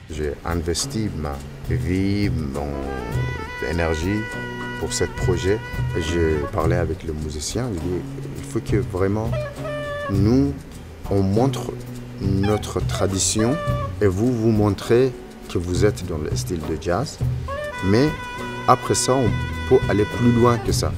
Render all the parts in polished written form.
J'ai investi ma vie, mon énergie pour ce projet. J'ai parlé avec le musicien, il dit il faut que vraiment nous, on montre notre tradition et vous montrez que vous êtes dans le style de jazz. Mais après ça, on peut aller plus loin que ça.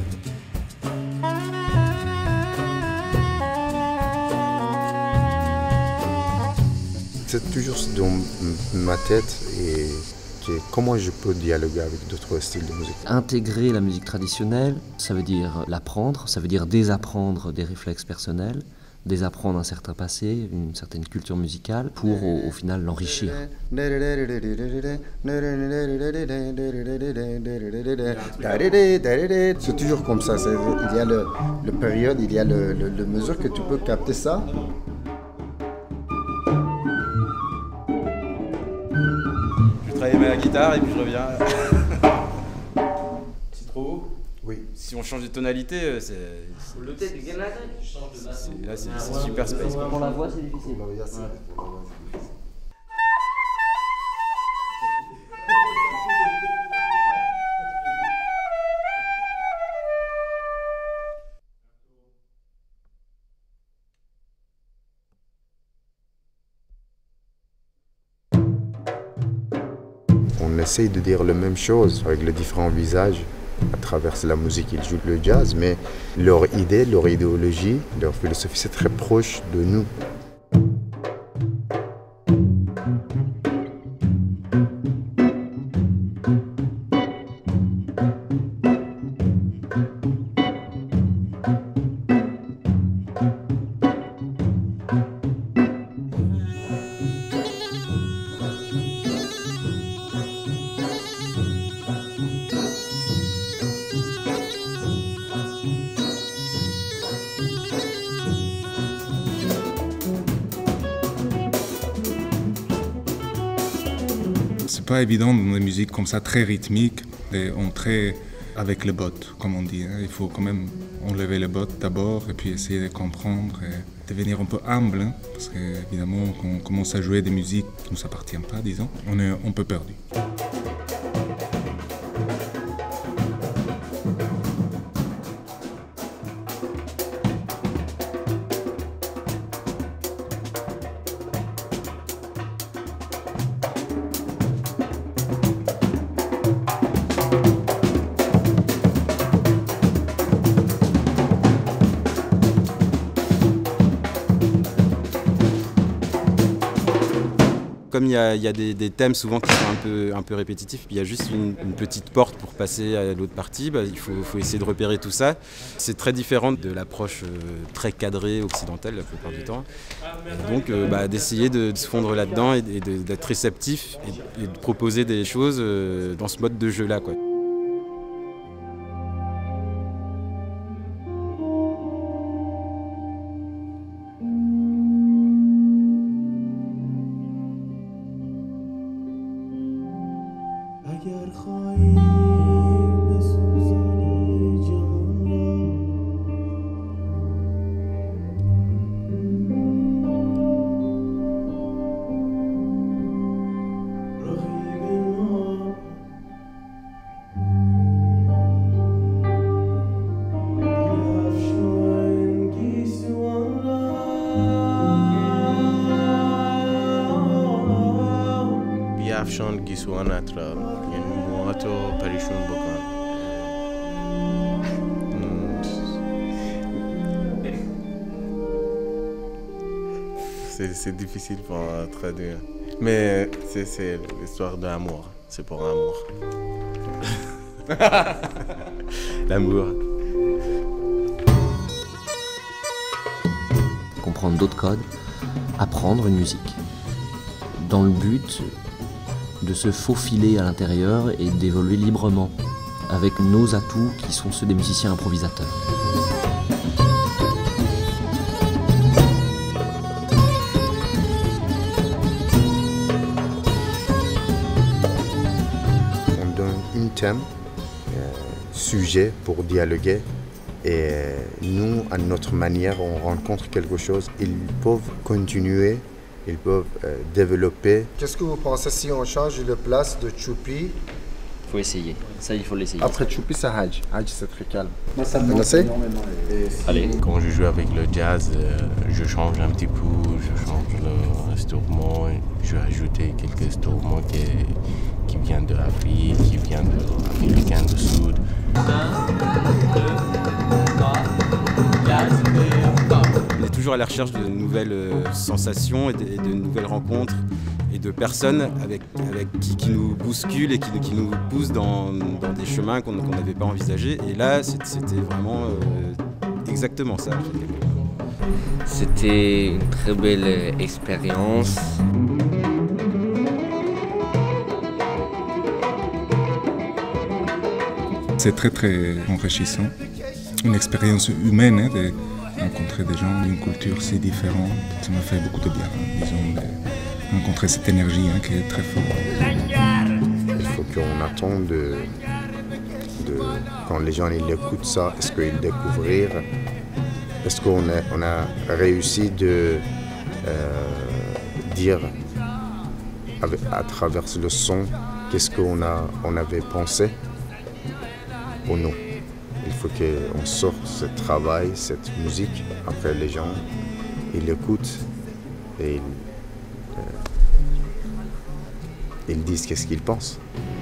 C'est toujours dans ma tête et comment je peux dialoguer avec d'autres styles de musique. Intégrer la musique traditionnelle, ça veut dire l'apprendre, ça veut dire désapprendre des réflexes personnels, désapprendre un certain passé, une certaine culture musicale, pour au final l'enrichir. C'est toujours comme ça, il y a le période, il y a le mesure que tu peux capter ça. Je vais travailler ma guitare et puis je reviens. C'est trop haut? Oui. Si on change de tonalité, c'est super space. Pour la voix, c'est difficile. On essaye de dire la même chose avec les différents visages à travers la musique. Ils jouent le jazz, mais leur idée, leur idéologie, leur philosophie, c'est très proche de nous. C'est pas évident dans des musiques comme ça, très rythmiques, d'entrer avec les bottes, comme on dit. Il faut quand même enlever les bottes d'abord et puis essayer de comprendre et devenir un peu humble. Parce qu'évidemment, quand on commence à jouer des musiques qui ne nous appartiennent pas, disons, on est un peu perdu. Comme il y a des thèmes souvent qui sont un peu répétitifs, il y a juste une petite porte pour passer à l'autre partie, il faut essayer de repérer tout ça. C'est très différent de l'approche très cadrée occidentale la plupart du temps. Et donc d'essayer de se fondre là-dedans et d'être réceptif et de proposer des choses dans ce mode de jeu-là, quoi. بیفشان گیسوانت را یعنی موهاتو پریشون بکن. C'est difficile pour traduire, mais c'est l'histoire d'amour, c'est pour l'amour. L'amour. Comprendre d'autres codes, apprendre une musique, dans le but de se faufiler à l'intérieur et d'évoluer librement, avec nos atouts qui sont ceux des musiciens improvisateurs. On donne un thème, sujet pour dialoguer. Et nous, à notre manière, on rencontre quelque chose. Ils peuvent continuer ils peuvent développer. Qu'est-ce que vous pensez si on change de place de Choupi? Faut essayer. Ça, il faut l'essayer. Après Choupi, c'est Hadj. Hadj, c'est très calme. On essaie? Allez. Quand je joue avec le jazz, je change un petit peu, je change l'instrument, je vais ajouter quelques instruments qui viennent de l'Afrique, qui viennent de l'Amérique du Sud. On est toujours à la recherche de nouvelles sensations et de nouvelles rencontres et de personnes avec qui nous bousculent et qui nous poussent dans des chemins qu'on n'avait pas envisagés. Et là, c'était vraiment exactement ça. C'était une très belle expérience. C'est très très enrichissant. Une expérience humaine de rencontrer des gens d'une culture si différente. Ça m'a fait beaucoup de bien, disons, de rencontrer cette énergie qui est très forte. Il faut qu'on attende quand les gens ils écoutent ça, est-ce qu'ils découvrir, est-ce qu'on a réussi de dire à travers le son qu'est-ce qu'on avait pensé ou non. Il faut qu'on sorte ce travail, cette musique. Après, les gens, ils l'écoutent et ils disent qu'est-ce qu'ils pensent.